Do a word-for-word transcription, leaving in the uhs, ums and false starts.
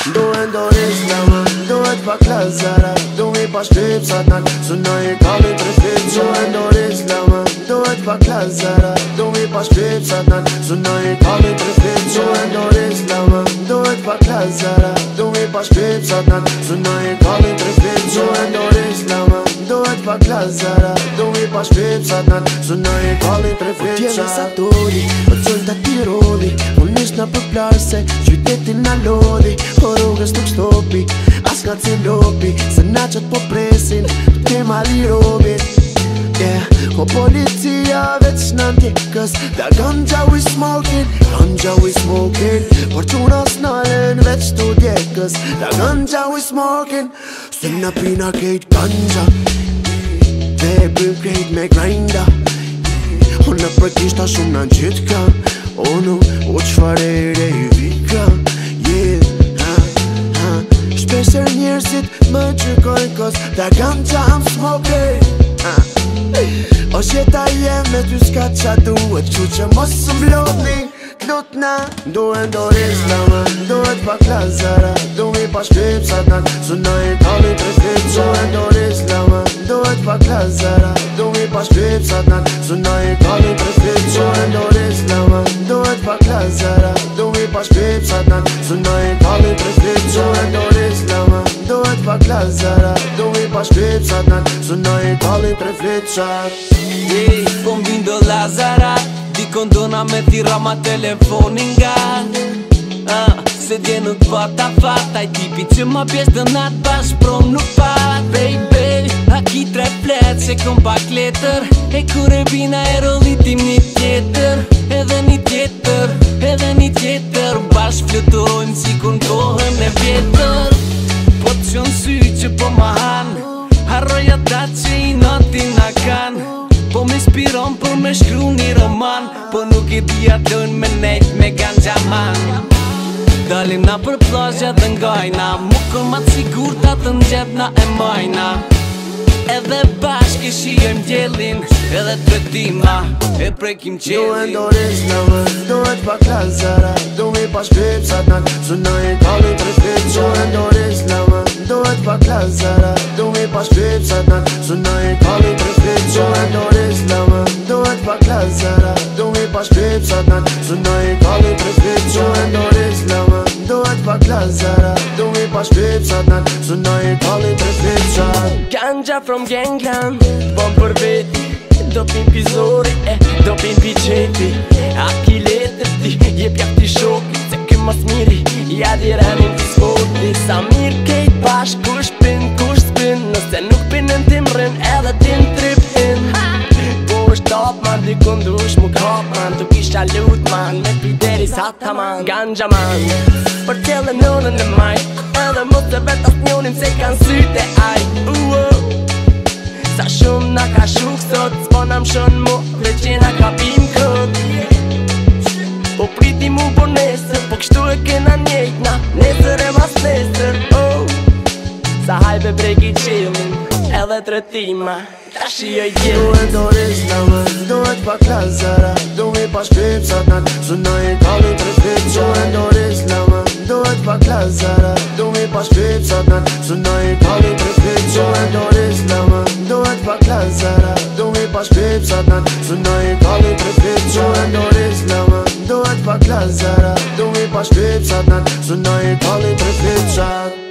Duhet dorishlama, duhet pa klazara, duhet pa shkripsat nan, sunoj e kalli tre fit. Duhet dorishlama, duhet pa klazara, duhet pa shkripsat nan, sunoj e kalli tre fit. Duhet dorishlama, duhet pa klazara, duhet pa shkripsat nan, sunoj e kalli tre fit. Duhet dorishlama, duhet pa klazara, duhet pa shkripsat nan, sunoj e kalli tre fit. Tjele sa doli, o cullta ti roli, unë nishna për plarse, qytetin na lodi, po rrugës nuk shtopi, as ka cilopi, se na qët po presin, të mali robin. Yeah, ko policia veç në ndjekës, da ganja we smoking, ganja we smoking, por quna s'nalen veç të djekës, da ganja we smoking, se na pina kejt ganja, dhe e bëm krejt me grinda. Unë në për kishta shumë në në qitë ka, onu u qfare re i vika. Yeah, ha, ha, shpesher njerëzit më gjykojnë kos, da ganja I'm smoking, ha. O shjeta jem me ty s'ka qa duhet, që që mos së mblodni, klut na. Duhet dorishlama, duhet pa klazara, duhet pa shkripsat nan, sunoj e kalli tre fit. Duhet dorishlama, duhet pa klazara, duhet pa shkripsat nan, sunoj e kalli tre fit. Duhet dorishlama, duhet pa klazara, duhet pa shkripsat nan, sunoj e kalli tre fit. Duhet dorishlama, duhet pa klazara, duhet pa shkripsat nan, sunoj e kalli tre fit. Hey, po m'vindo Lazara, di kondona me tira ma telefonin nga ah, se dje nuk pata fat, aj tipi që ma pjesë dë nat bash prom nuk pat. Baby, a ki tre flet se kom pak letër, e kur e bina e rollitim një tjetër, edhe një tjetër, edhe një tjetër, bash fluturojmë si kun kohën e vjetër. Po të qënë sy që po ma han, harroja ta që i notin a kan, po m'inspiron për me shkru një roman, po nuk i dhja dën me nejt me ganja man. Dalim na për plazha dhe ngajna, mu kon ma t'sigur ta të nxebna e majna, edhe bashk e shijojmë djelin, edhe të retima e prekim qelin. Duhet dorishlama, duhet pa klazara, duhet pa shkripsat nan, sunoj e kalli tre fit. Duhet dorishlama, duhet pa klazara, duhet pa shkripsat nan, sunoj e kalli tre fit. Duhet dorishlama, duhet pa klazara, duhet pa shkripsat nan, sunoj e kalli tre fit. Duhet dorishlama, duhet pa klazara, duhet pa shkripsat nan, sunoj e kalli tre fit. Ganja from Gangland, bom për veti, do pimpi zori e do pimpi qepi. A ki letër ti, jep jak ti shoki, se kë mas miri, ja di remin të spoti. Sa mirë kejt bashk, kush pin, kush s'pin, nëse nuk pinën tim rrin, edhe tim tripin. Po është top man, di kundush mu kop man, tu kisha lut man, me pideri sa ta man. Ganja man, për tjellë nënën dhe maj, edhe mos të vet as njonim se kan syte aj. uh, uh. Sa shumë na ka shuk sot, s'po na mshon mu, dhe që na ka pim kët. Po priti mu po nesër, po kështu e kena njejt na, nesër e mas nesër. oh. Sa hajbe breki qilin, edhe tretima, ta shioj gjellin. Duhet dorishlama, duhet pa klazara, duhet pa shkripsat nan, sunoj e kalli tre fit. Duhet dorishlama, duhet pa klazara, duhet pa shkripsat nan, sunoj e kalli tre fit. Duhet dorishlama, duhet pa klazara, duhet pa shkripsat nan, sunoj e kalli tre fit. Duhet dorishlama, duhet pa klazara, duhet pa shkripsat nan, sunoj e kalli tre fit.